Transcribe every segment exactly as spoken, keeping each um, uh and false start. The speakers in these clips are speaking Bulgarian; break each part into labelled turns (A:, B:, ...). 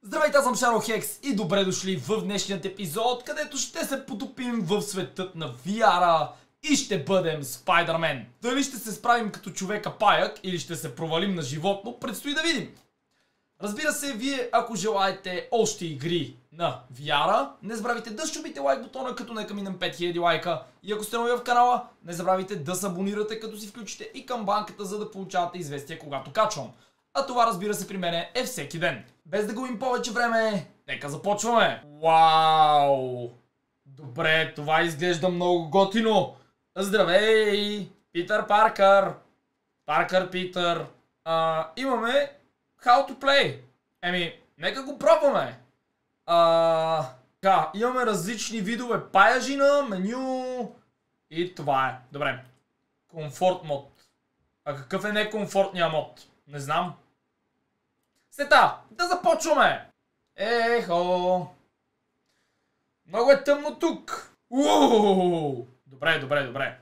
A: Здравейте, аз съм Шаро Хекс и добре дошли в днешният епизод, където ще се потопим в светът на ви ар-а и ще бъдем Спайдърмен. Дали ще се справим като човека паяк или ще се провалим на животно, предстои да видим. Разбира се, вие ако желаете още игри на ви ар-а, не забравяйте да щупите лайк бутона, като нека минем пет хиляди лайка. И ако сте нови в канала, не забравяйте да се абонирате, като си включите и камбанката, за да получавате известия когато качвам. А това, разбира се, при мен е всеки ден. Без да губим повече време, нека започваме! Вау! Добре, това изглежда много готино! Здравей! Питър Паркър! Паркър Питър! А, имаме How to Play! Еми, нека го пробваме! А, да, имаме различни видове паяжина, меню и това е. Добре. Комфорт мод. А какъв е некомфортният мод? Не знам. Сета, да започваме! Ехо! Много е тъмно тук! Ууу! Добре, добре, добре.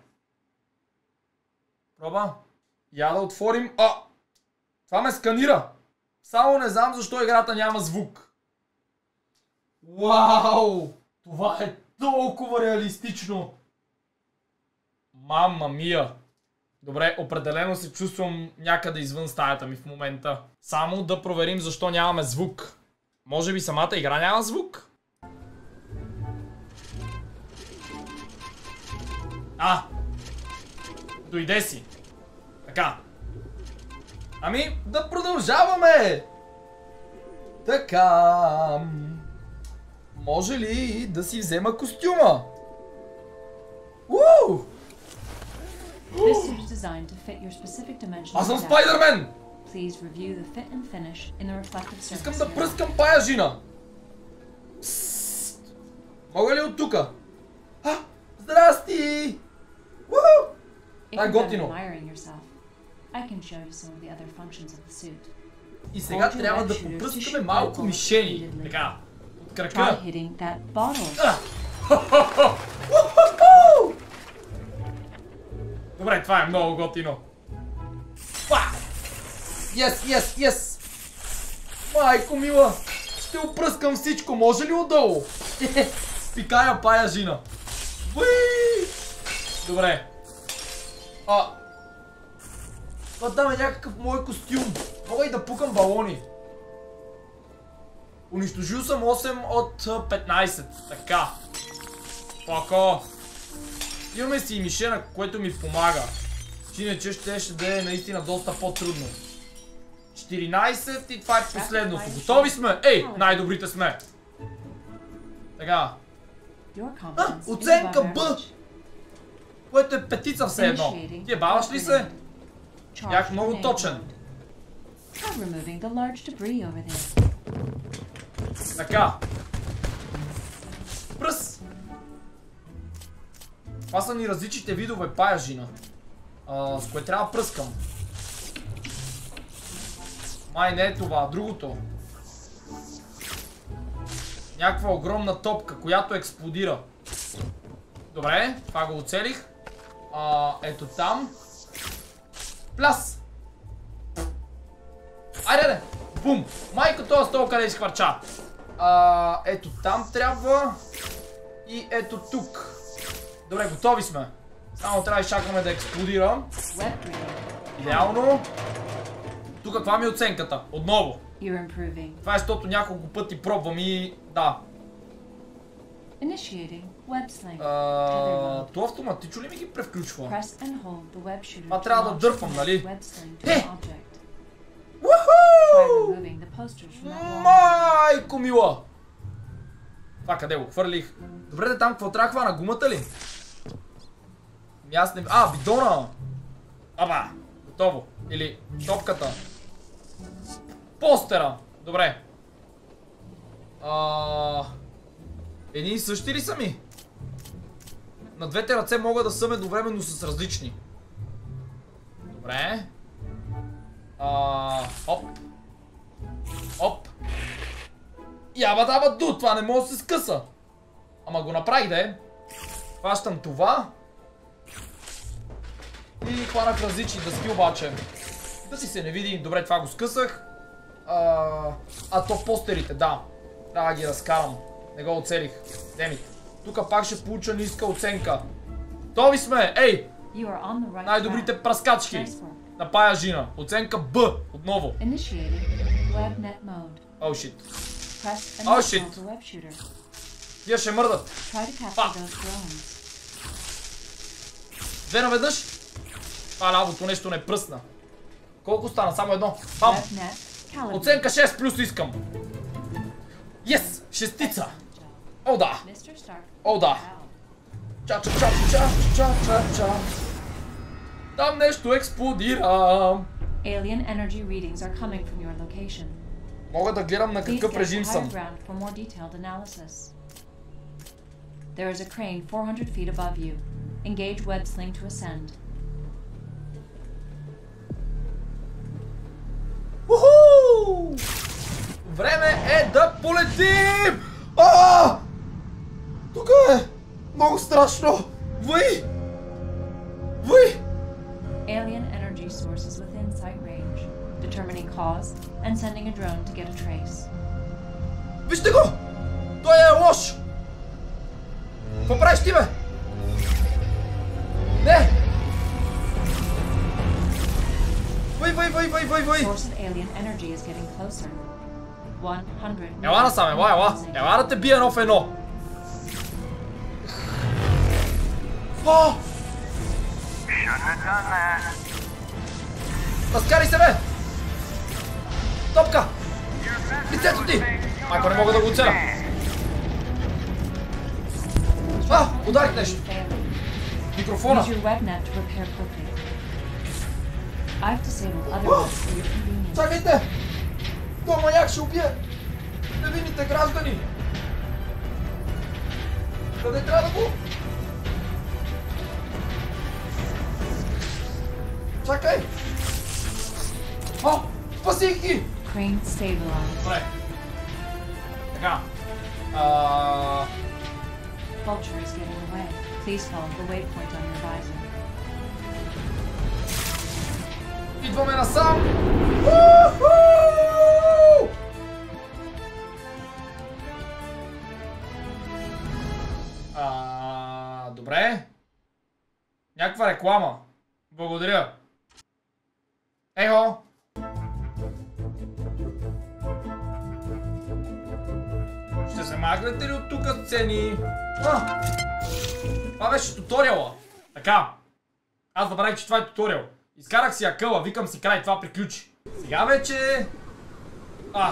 A: Проба. Я да отворим... А! Това ме сканира! Само не знам защо играта няма звук. Вау! Това е толкова реалистично! Мама мия! Добре, определено се чувствам някъде извън стаята ми в момента. Само да проверим защо нямаме звук. Може би самата игра няма звук? А! Дойде си! Така. Ами, да продължаваме! Така... Може ли да си взема костюма? Уу!
B: This suit is designed to fit your specific dimensions.
A: Аз съм Спайдърмен!
B: Please review the fit and finish in the reflective surface.
A: Искам да пръскам паяжина! Псst. Мога ли от тука? А, здрасти! Уху! Това е готино. И сега трябва да попръскаме малко мишени. Така, от крака. Добре, това е много готино. Yes, yes, yes! Майко мила! Ще опръскам всичко, може ли отдолу? Пикая паяжина. Уи! Добре. А... Това там е някакъв мой костюм. Мога и да пукам балони. Унищожил съм осем от петнайсет. Така. Пако. Имаме си и мишена, което ми помага. Иначе ще, ще да е наистина доста по-трудно. четиринайсет и това е последното. Готови сме? Ей, най-добрите сме. Така. А, оценка Б! Което е петица все едно. Ти баваш ли се? Бях много точен. Така. Пръс! Това са ни различните видове паяжина. А, с кое трябва да пръскам. Май не е това, другото. Някаква огромна топка, която експлодира. Добре, това го оцелих. А, ето там. Пляс! Айде, айде! Бум! Майко, този стол къде изхвърча. А, ето там трябва. И ето тук. Добре, готови сме. Само трябва да чакаме да експлодира. Идеално. Тук каква ми е оценката? Отново. Това е, защото няколко пъти пробвам и... да. А, то автоматично ли ми ги превключва? Това трябва да дърпам, нали? Е! Уху! Майко мила! Това къде го хвърлих? Добре, де там какво трябва хвана? Гумата ли? Ми аз не... А, бидона! Аба! Готово. Или топката. Постера! Добре. А... Едни и същи ли са ми? На двете ръце мога да съм едновременно с различни. Добре. А... Оп. Оп. Яба даба ду, това не може да се скъса. Ама го направих, да е. Хващам това. И хванах различни дъски обаче. Да си се не види. Добре, това го скъсах. А, а то постерите, да. Трябва да ги разкарам. Не го оцелих. Демит. Тук пак ще получа ниска оценка. Готови сме! Ей!
B: Right
A: най-добрите праскачки на пая жина. Оценка Б. Отново. О, шит. О, шит. Тия ще мърдат. Па! Две наведнъж. Това лявото нещо не пръсна. Колко стана? Само едно. Пам! Оценка шест плюс искам. Йес! Шестица! О, да! О, да! Ча, ча, ча, ча, ча, ча, ча. Там нещо експлодира.
B: Alien energy readings are coming from your location.
A: Мога да гледам на какъв режим съм.
B: There is a crane four hundred feet above you. Engage web sling to ascend.
A: Уху! Време е да полетим! А! Тук е много страшно! Въй! Въй!
B: Alien energy sources within sight range. Determining cause and sending a drone to get a trace.
A: Вижте го! Той е лош! Какво правиш ти, бе? Не! Въй, въй, въй, въй, въй, въй! Ела насам, ела, ела! Ела да те бие едно в едно! О! Разкари се, бе! Топка! Лицето ти! Майко, не мога да го оцеля! А! Ударих нещо! Микрофона! Чакайте! То маняк ще убие невинните граждани! Къде трябва да го? Чакай! О! Спасих ги! Добре. Така. Ааа...
B: Vulture is getting away. Please follow the waypoint on your visor.
A: Идваме насам! Уху! А, добре. Някаква реклама. Благодаря. Ехо! Ще се махнете ли от тук сцени? А! Това беше туториала. Така. Аз забравих, че това е туториал. Изкарах си акъла, викам си край, това приключи. Сега вече... А!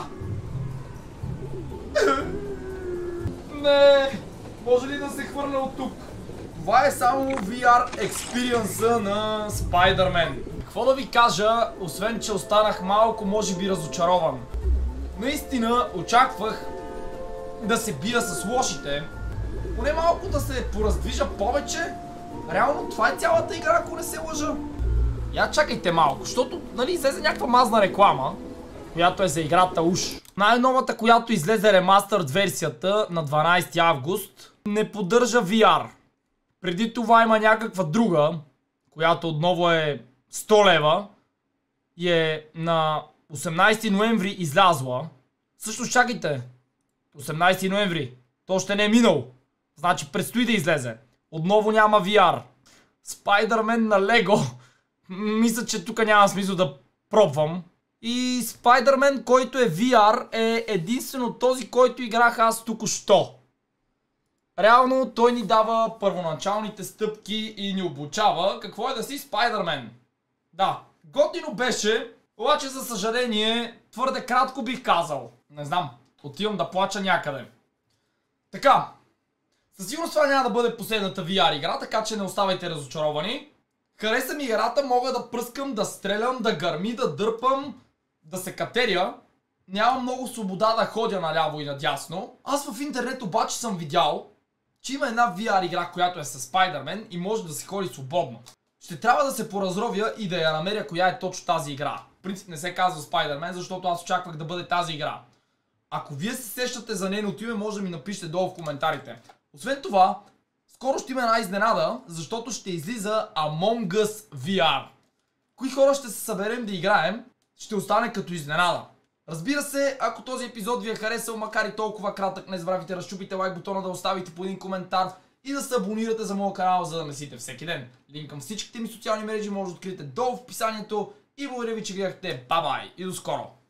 A: Не! Може ли да се хвърля от тук? Това е само ви ар експириенса на Spider-Man. Какво да ви кажа, освен че останах малко, може би разочарован. Наистина очаквах да се бия с лошите, поне малко да се пораздвижа повече. Реално това е цялата игра, ако не се лъжа. Я чакайте малко, защото нали излезе някаква мазна реклама, която е за играта уж. Най-новата, която излезе ремастърд версията на дванайсети август, не поддържа ви ар. Преди това има някаква друга, която отново е сто лева и е на осемнайсети ноември излязла. Също чакайте, осемнайсети ноември, то още не е минал, значи предстои да излезе. Отново няма ви ар. Spider-Man на Лего, мисля, че тук няма смисъл да пробвам. И Spider-Man, който е ви ар, е единствено този, който играх аз току-що. Реално той ни дава първоначалните стъпки и ни обучава какво е да си Spider-Man. Да, готино беше, обаче за съжаление твърде кратко бих казал. Не знам, отивам да плача някъде. Така, със сигурност това няма да бъде последната ви ар игра, така че не оставайте разочаровани. Хареса ми играта, мога да пръскам, да стрелям, да гърми, да дърпам, да се катеря. Нямам много свобода да ходя наляво и надясно. Аз в интернет обаче съм видял, че има една ви ар игра, която е с Spider-Man и може да се ходи свободно. Ще трябва да се поразровя и да я намеря коя е точно тази игра. В принцип не се казва Spider-Man, защото аз очаквах да бъде тази игра. Ако вие се сещате за нейното име, може да ми напишете долу в коментарите. Освен това, скоро ще има една изненада, защото ще излиза Among Us ви ар. Кои хора ще се съберем да играем, ще остане като изненада. Разбира се, ако този епизод ви е харесал, макар и толкова кратък, не забравяйте да разчупите лайк бутона, да оставите по един коментар и да се абонирате за моя канал, за да месите всеки ден. Линк към всичките ми социални мрежи може да откриете долу в описанието и благодаря ви, че гледахте. Бай-бай и до скоро!